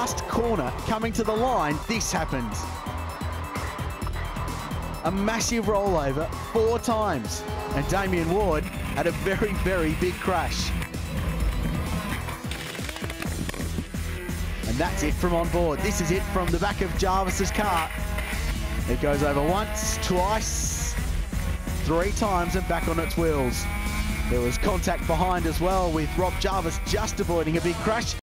last corner coming to the line, this happened. A massive rollover 4 times, and Damian Ward had a very, very big crash. And that's it from on board. This is it from the back of Jarvis's car. It goes over once, twice, 3 times and back on its wheels. There was contact behind as well, with Rob Jarvis just avoiding a big crash.